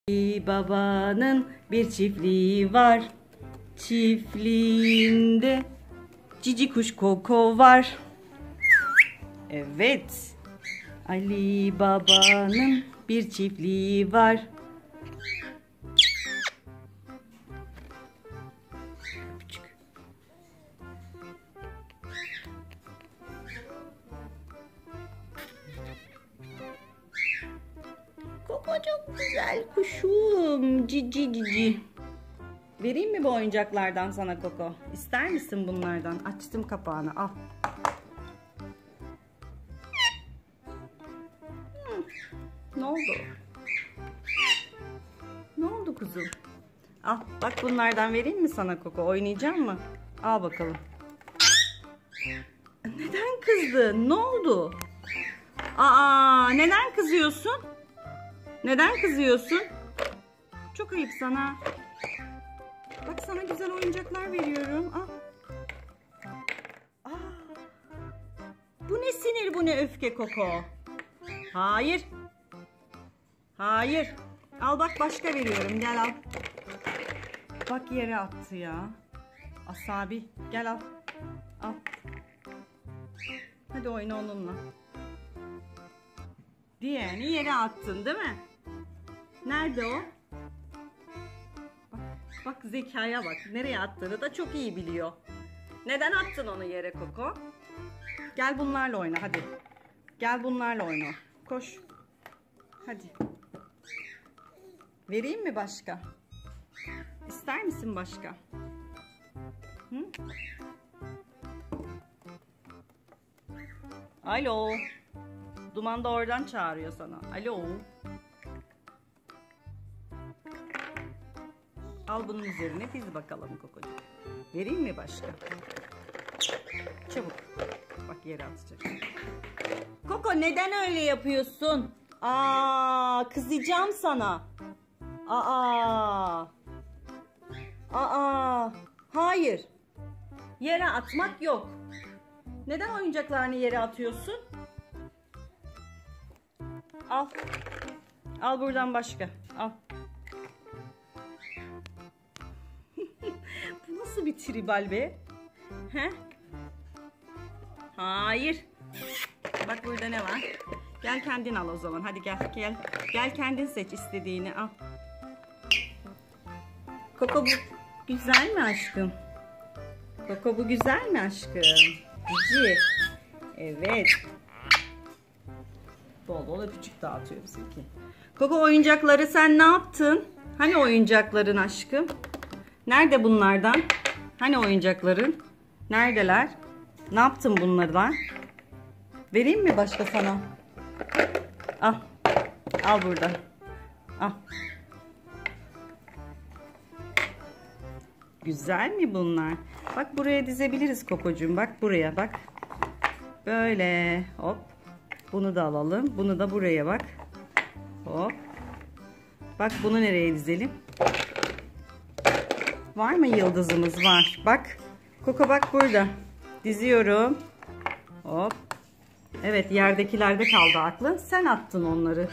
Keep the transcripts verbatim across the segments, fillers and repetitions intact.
Babanın bir çiftliği var. Çiftliğinde cici kuş Koko var. Evet. Ali Baba'nın bir çiftliği var. Koko çok güzel kuşum. Cici cici. Vereyim mi bu oyuncaklardan sana Koko? İster misin bunlardan? Açtım kapağını. Al. Hmm. Ne oldu? Ne oldu kuzum? Al. Bak bunlardan vereyim mi sana Koko? Oynayacak mı? Al bakalım. Neden kızdın? Ne oldu? Aa, neden kızıyorsun? Neden kızıyorsun? Çok ayıp sana. Bak sana güzel oyuncaklar veriyorum. Al. Aa, bu ne sinir, bu ne öfke Koko? Hayır. Hayır. Al bak, başka veriyorum. Gel al. Bak yere attı ya. Asabi. Gel al. Al. Hadi oyna onunla. Diğerini yere attın değil mi? Nerede o? Bak, bak zekaya bak. Nereye attığını da çok iyi biliyor. Neden attın onu yere Koko? Gel bunlarla oyna hadi. Gel bunlarla oyna. Koş. Hadi. Vereyim mi başka? İster misin başka? Hı? Alo. Duman da oradan çağırıyor sana. Alo. Al bunun üzerine diz bakalım Kokocuğum. Vereyim mi başka? Çabuk. Bak yere atacak. Koko neden öyle yapıyorsun? Aa, kızacağım sana. Aa. Aa. Hayır. Yere atmak yok. Neden oyuncaklarını yere atıyorsun? Al. Al buradan başka. Al. Bu nasıl bir tribal be? He? Hayır. Bak burada ne var? Gel kendin al o zaman. Hadi gel gel. Gel kendin seç istediğini al. Koko bu güzel mi aşkım? Koko bu güzel mi aşkım? Cici. Evet. Bol bol öpücük dağıtıyor bizimki. Koko oyuncakları sen ne yaptın? Hani oyuncakların aşkım? Nerede bunlardan? Hani oyuncakların? Neredeler? Ne yaptın bunlardan? Vereyim mi başka sana? Al. Al burada. Al. Güzel mi bunlar? Bak buraya dizebiliriz Kokocuğum. Bak buraya bak. Böyle. Hop. Bunu da alalım. Bunu da buraya bak. Hop. Bak bunu nereye dizelim? Var mı yıldızımız? Var. Bak. Koko bak burada. Diziyorum. Hop. Evet, yerdekilerde kaldı aklın. Sen attın onları.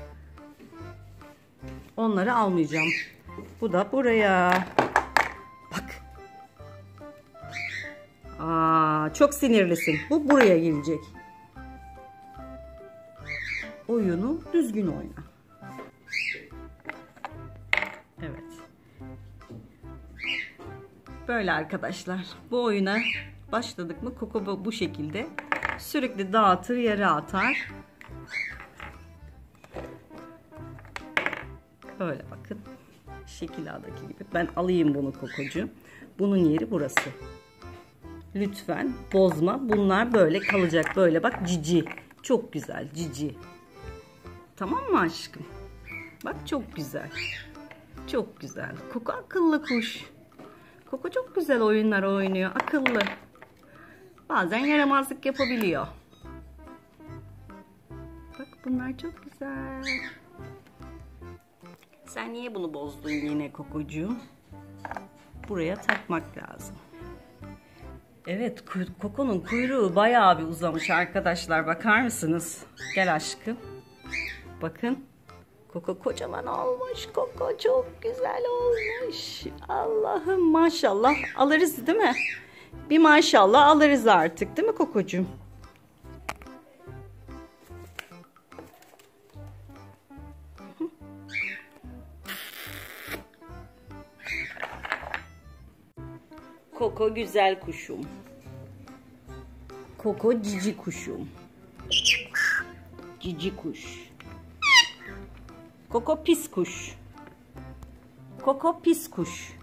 Onları almayacağım. Bu da buraya. Bak. Aa, çok sinirlisin. Bu buraya gelecek. Oyunu düzgün oyna. Evet. Böyle arkadaşlar. Bu oyuna başladık mı Koko bu şekilde sürekli dağıtır, yere atar. Böyle bakın. Şekil A'daki gibi. Ben alayım bunu Kokocuğum. Bunun yeri burası. Lütfen bozma. Bunlar böyle kalacak. Böyle bak cici. Çok güzel cici. Tamam mı aşkım? Bak çok güzel. Çok güzel. Koko akıllı kuş. Koko çok güzel oyunlar oynuyor. Akıllı. Bazen yaramazlık yapabiliyor. Bak bunlar çok güzel. Sen niye bunu bozdun yine Kokocuğum? Buraya takmak lazım. Evet, Koko'nun kuyruğu bayağı bir uzamış arkadaşlar. Bakar mısınız? Gel aşkım. Bakın. Koko kocaman olmuş. Koko çok güzel olmuş. Allah'ım maşallah. Alırız değil mi? Bir maşallah alırız artık değil mi Kokocuğum? Koko güzel kuşum. Koko cici kuşum. Cici kuş. Koko pis kuş. Koko pis kuş.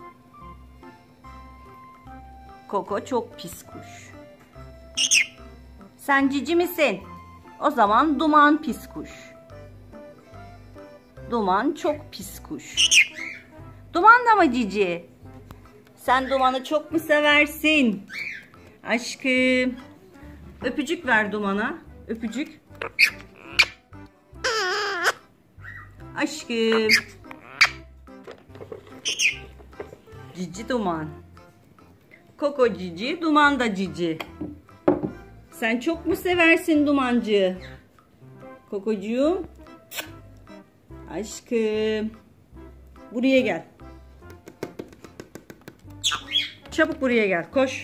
Koko çok pis kuş. Sen cici misin? O zaman Duman pis kuş. Duman çok pis kuş. Duman da mı cici? Sen Duman'ı çok mu seversin? Aşkım. Öpücük ver Duman'a. Öpücük. Aşkım. Cici Duman. Koko cici, Duman da cici. Sen çok mu seversin Dumancı? Kokocuğum. Aşkım. Buraya gel. Çabuk buraya gel. Koş.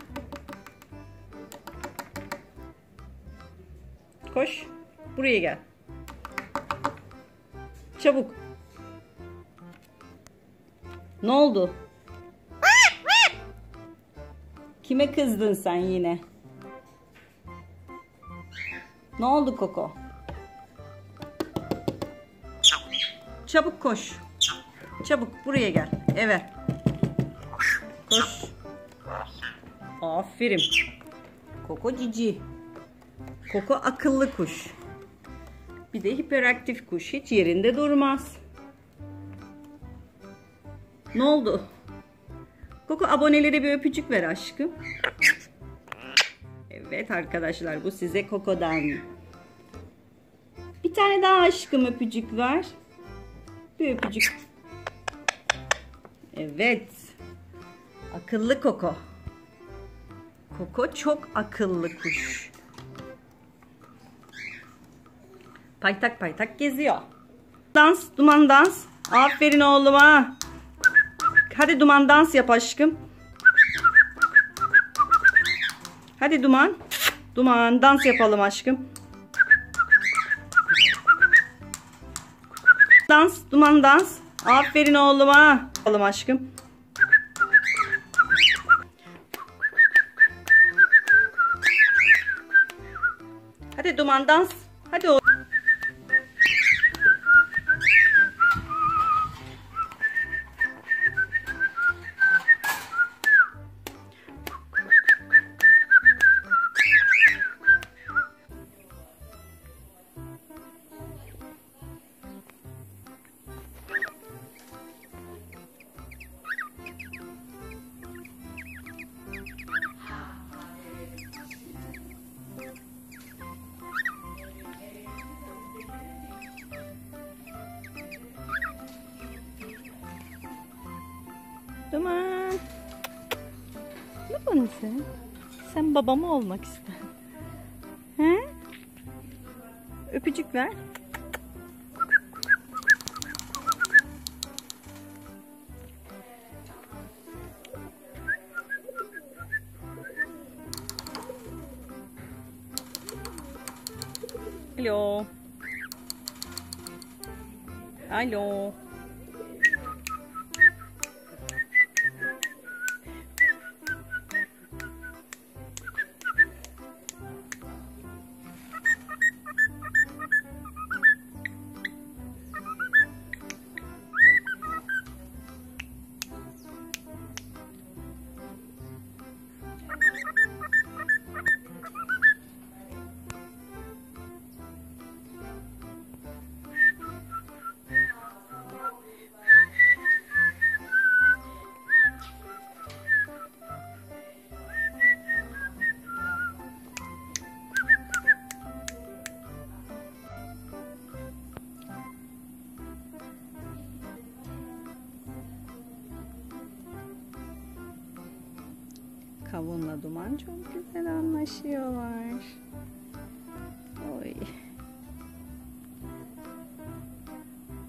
Koş. Buraya gel. Çabuk. Ne oldu? Kime kızdın sen yine? Ne oldu Koko? Çabuk koş. Çabuk buraya gel. Eve. Koş. Aferin. Koko cici. Koko akıllı kuş. Bir de hiperaktif kuş. Hiç yerinde durmaz. Ne oldu? Koko abonelere bir öpücük ver aşkım. Evet arkadaşlar bu size Koko'dan. Bir tane daha aşkım öpücük ver. Bir öpücük. Evet. Akıllı Koko. Koko çok akıllı kuş. Paytak paytak geziyor. Dans, Duman dans. Aferin oğluma. Hadi Duman dans yap aşkım. Hadi Duman. Duman dans yapalım aşkım. Dans, Duman dans. Aferin oğluma. Yapalım aşkım. Hadi Duman dans. Hadi oğlum. Duman. Ne bana sen? Sen baba mı olmak ister? He? Öpücük ver. Alo. Alo. Kavunla Duman çok güzel anlaşıyorlar. Oy.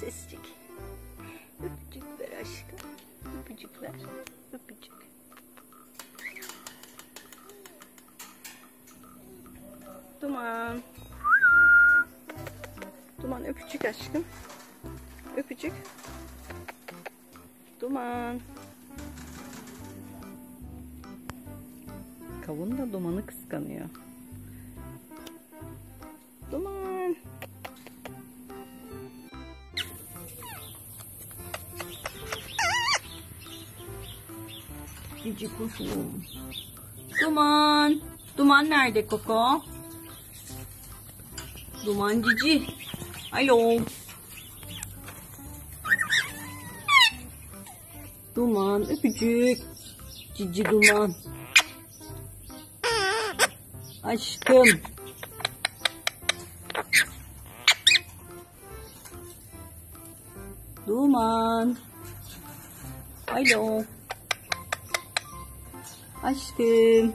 sescik. Öpücük ver aşkım. Öpücük ver. Öpücük. Duman. Duman öpücük aşkım. Öpücük. Duman. Kavun da Duman'ı kıskanıyor. Duman. Cici kuşum. Duman. Duman nerede Koko? Duman cici. Alo. Duman öpücük. Cici Duman. Aşkım. Duman. Alo. Aşkım.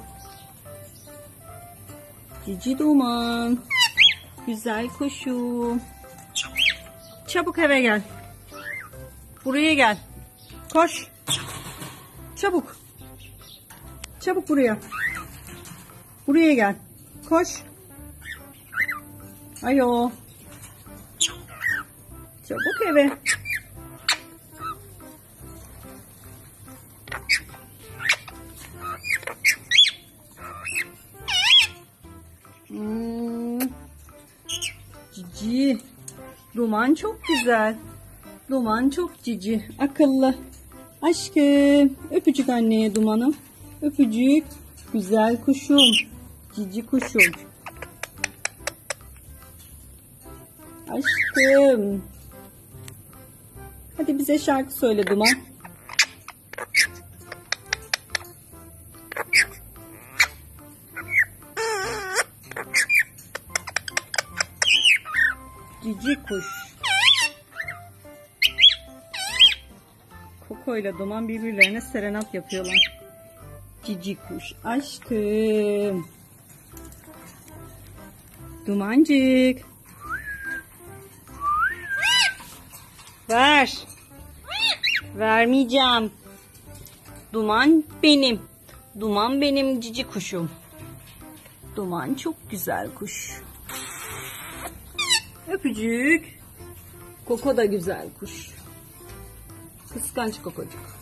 Cici Duman. Güzel kuşum. Çabuk eve gel. Buraya gel. Koş. Çabuk. Çabuk buraya. Buraya gel. Koş. Alo. Çabuk eve. Hmm. Cici. Duman çok güzel. Duman çok cici. Akıllı. Aşkım. Öpücük anneye Duman'ım. Öpücük. Güzel kuşum. Cici kuşum. Aşkım. Hadi bize şarkı söyle Duman. Cici kuş. Koko ile Duman birbirlerine serenat yapıyorlar. Cici kuş. Aşkım. Dumancık. Ver. Vermeyeceğim. Duman benim. Duman benim cici kuşum. Duman çok güzel kuş. Öpücük. Koko da güzel kuş. Kıskanç Kokocuk.